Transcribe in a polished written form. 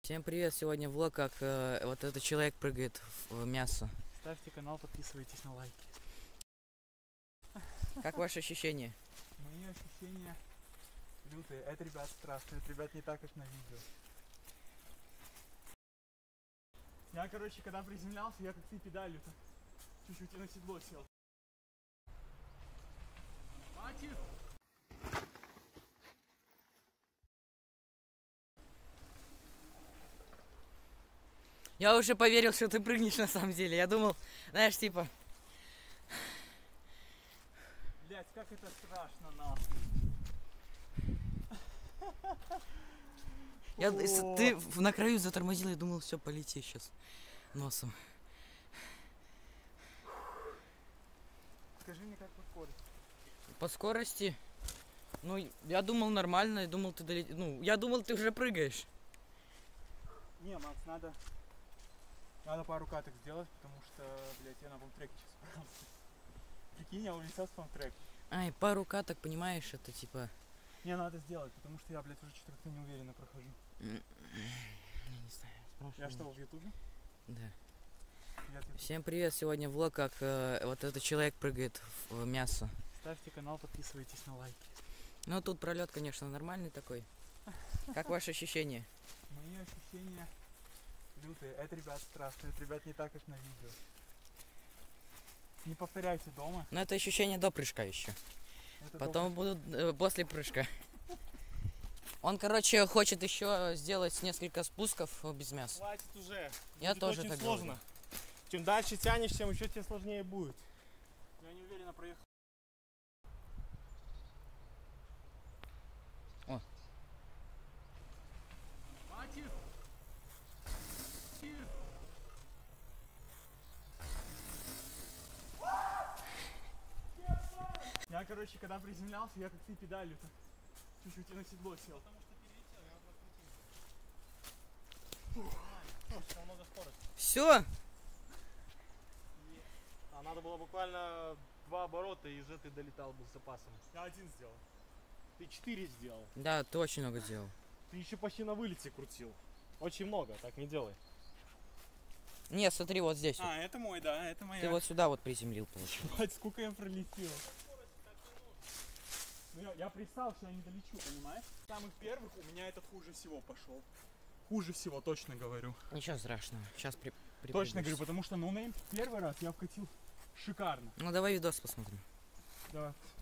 Всем привет! Сегодня влог, как вот этот человек прыгает в мясо. Ставьте канал, подписывайтесь на лайки. Как ваши ощущения? Мои ощущения лютые. Это, ребят, страшно. Это, ребят, не так, как на видео. Я, короче, когда приземлялся, я как ты педалью-то чуть-чуть и на седло сел. Хватит! Я уже поверил, что ты прыгнешь на самом деле. Я думал, знаешь, типа... Блять, как это страшно, нахуй. Ты на краю затормозил, я думал, все, полети сейчас носом. Скажи мне, как по скорости. По скорости? Ну, я думал нормально, я думал, ты Ну, я думал, ты уже прыгаешь. Не, Макс, надо пару каток сделать, потому что, блядь, я на бомтреке сейчас собрался. Прикинь, я улетел с бомтрека. Ай, пару каток, понимаешь, это типа... Не, надо сделать, потому что я, блядь, уже что-то как-то неуверенно прохожу. Я не знаю, спрашиваю. Я что, в Ютубе? Да. Привет, YouTube. Всем привет! Сегодня влог, как вот этот человек прыгает в мясо. Ставьте канал, подписывайтесь на лайки. Ну, тут пролет, конечно, нормальный такой. Как ваши ощущения? Мои ощущения лютые. Это, ребят, страшно. Это, ребят, не так, как на видео. Не повторяйте дома. Но это ощущение до прыжка еще. Это Потом будут после прыжка. Он, короче, хочет еще сделать несколько спусков без мяса. Хватит уже. Я Будет тоже очень так сложно. говорю. Чем дальше тянешь, тем еще тебе сложнее будет. Я не уверенно проехал. О. Хватит! Я, короче, когда приземлялся, я как ты педалью-то чуть-чуть и на седло сел. Там много скорости. Все? А надо было буквально 2 оборота, и уже ты долетал бы с запасом. Я один сделал. Ты 4 сделал. Да, ты очень много делал. Ты еще почти на вылете крутил. Очень много, так не делай. Не, смотри, вот здесь. Вот. Это мой, да, это моя. Ты вот сюда вот приземлил, получается. Хватит, сколько я пролетел. Ну, я представил, что я не долечу, понимаешь? С самых первых у меня этот хуже всего пошел. Хуже всего, точно говорю. Ничего страшного. Сейчас Точно говорю, потому что ноунейм первый раз я вкатил шикарно. Ну, давай видос посмотрим. Давай.